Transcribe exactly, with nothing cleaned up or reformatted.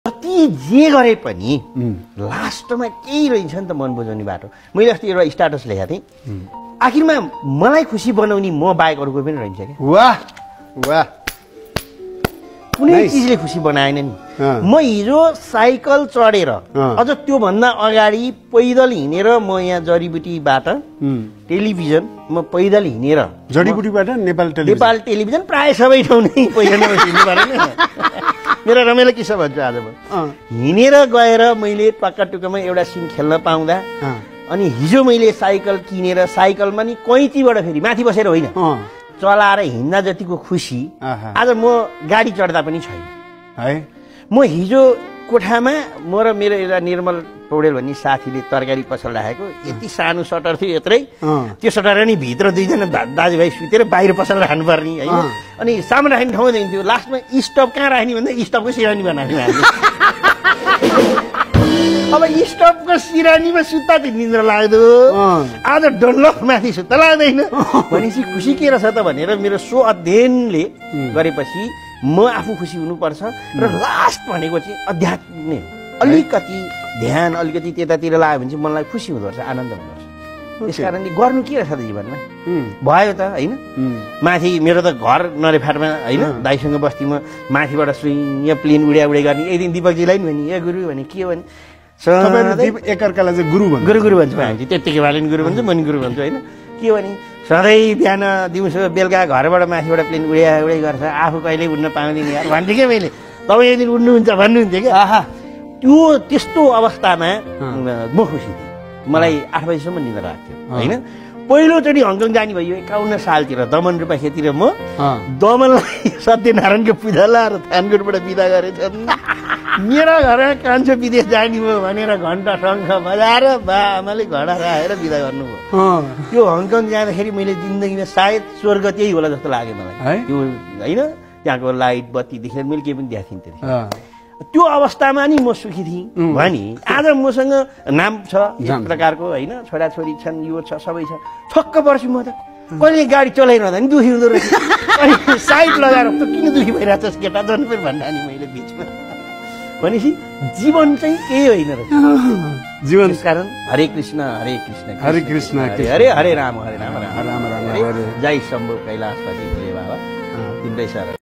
जति जे गरे पनि लास्टमा केही रहन्छ नि त मन बुझाउने बाटो। मैले अस्ति एउटा स्ट्याटस लेखेको थिएँ, आखिरमा मलाई खुसी बनाउने म बाहेक अरू कोही पनि रहन्छ क्या। वाह वाह, कुनै चिजले खुसी बनाएन नि। म हिजो साइकल चढेर अझ त्योभन्दा अगाडि पैदल हिँडेर म यहाँ जडीबुटीबाट टेलिभिजन म पैदल हिँडेर जडीबुटीबाट नेपाल टेलिभिजन नेपाल टेलिभिजन प्राय सबै ठाउँ नै पैदल हिँड्नु परेन। मेरो रमाइलो किस्सा भन्छु आज म। हिँडेर गएर मैले टक्का टुक्कामा एउटा सिन खेल्न पाउँदा अनि हिजो मैले साइकल किनेर साइकलमा नि कैँचीबाट फेरि माथि बसेर होइन चलाएर हिँड्दा जतिको खुसी आज म गाडी चढ्दा पनि छैन है। म हिजो कोठामा म र मेरो एउटा निर्मल पौडेल भन्ने साथीले तरकारी पसल राखेको, यति सानो सटर थियो यत्रै, त्यो सटर नि भित्र दुईजना दाजुभाइ सुतेर बाहिर पसल राख्नुपर्ने होइन। अनि सामान राख्ने ठाउँ देखिन्थ्यो, लास्टमा स्टप कहाँ राख्ने भन्दा स्टपको सिरानी बनाएको थियो। अब स्टपको सिरानीमा सुत्ता चाहिँ निन्द्रा लाग्दो, आज डन्लप माथि सुत्ता लाग्दैन भनेपछि खुसी के रहेछ त भनेर मेरो सो अध्ययनले गरेपछि म आफू खुसी हुनुपर्छ र लास्ट भनेको चाहिँ अध्यात्म नै हो। अलिकति ध्यान अलिकति त्यतातिर लाग्यो भने चाहिँ मलाई खुसी हुँदो रहेछ, आनन्द हुँदो रहेछ। त्यस कारणले गर्नु के रहेछ त जीवनमा, भयो त होइन। माथि मेरो त घर नरेफाटमा होइन, दाइसँग बस्तीमा माथिबाट सुइँ प्लेन उड्या उडे गर्ने। एक दिन दिपकजीलाई नि भने ए गुरु भने के हो भने एकअर्कालाई चाहिँ गुरु भन्छ, गुरु गुरु भन्छ हामी त्यत्तिकै वाले नि गुरु भन्छ, म नि गुरु भन्छु होइन। के भने सधैँ बिहान दिउँसो बेलुका घरबाट माथिबाट प्लेन उड्या उडै गर्छ, आफू कहिल्यै उड्न पाउँदैन यार भन्थेँ क्या मैले। तपाईँ एक दिन उड्नुहुन्छ भन्नुहुन्थ्यो क्या। आहा त्यो त्यस्तो अवस्थामा म खुसी थिएँ। मलाई आठ बजीसम्म निद्रा लाग्थ्यो होइन। पहिलोचोटि हङकङ जाने भयो एकाउन्न सालतिर दमन रूपाखेतिर म दमनलाई सत्यनारायणको पूजा लाएर थानकोटबाट बिदा गरेछन्। मेरो घरमा कान्छो विदेश जाने भयो भनेर घन्टा शङ्ख बजाएर बा आमाले घडा राखेर बिदा गर्नुभयो। त्यो हङकङ जाँदाखेरि मैले जिन्दगीमा सायद स्वर्ग त्यही होला जस्तो लाग्यो मलाई। त्यो होइन त्यहाँको लाइट बत्ती देखेर मैले केही पनि देखाएको थिइनँ त्यति। त्यो अवस्थामा नि म सुखी थिएँ भने आज मसँग नाम छ एक प्रकारको होइन, छोराछोरी छन्, यो छ, सबै छ। छक्क पर्छु म त, कहिले गाडी चलाइरहँदा नि दुखी हुँदो रहेछ। अनि साइड लगाएर त किन दुखी भइरहेछस् केटा जन पनि भन्दा नि मैले बिचमा भनेपछि जीवन चाहिँ केही होइन रहेछ जीवन। कारण हरे कृष्ण हरे कृष्ण हरे कृष्ण हरे हरे राम हरे राम राम राम राम जय शम्भु कैलाशपति भोले बाबा तिम्रै सर।